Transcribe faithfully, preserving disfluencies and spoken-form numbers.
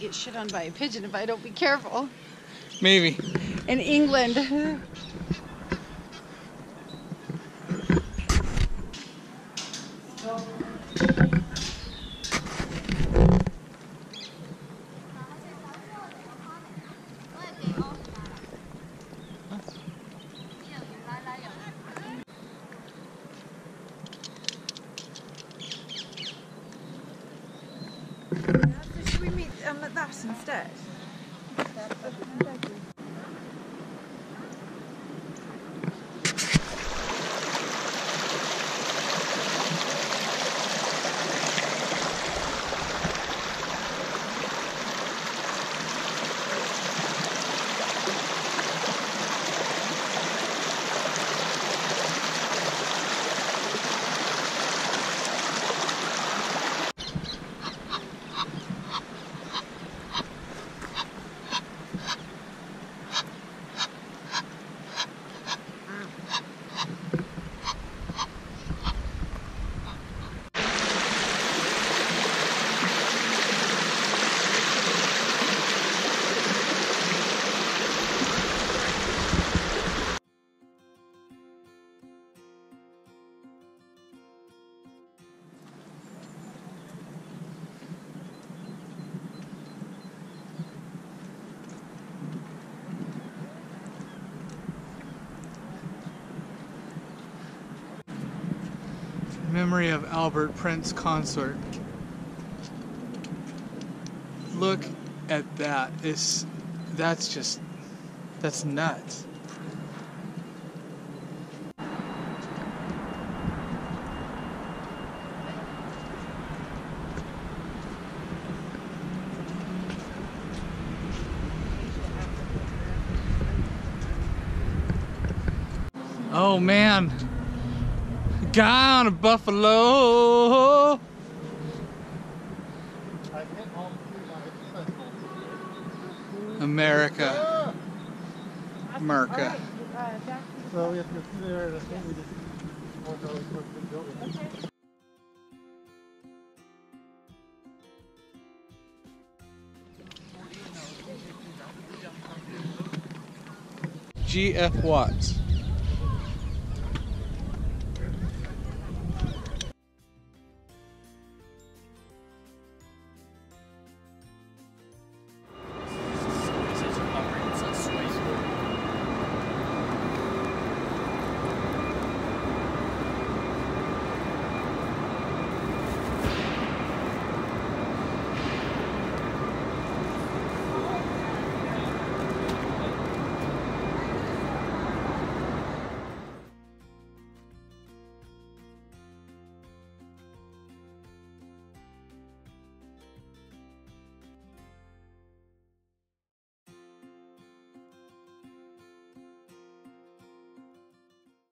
get shit on by a pigeon if I don't be careful. Maybe. In England. So should we meet um, at that instead? Memory of Albert Prince Consort. Look at that. It's, that's just, that's nuts. Oh man. Guy on a buffalo. America. America. So we have to go through there, and I think we just walk our way towards the building. G F Watts.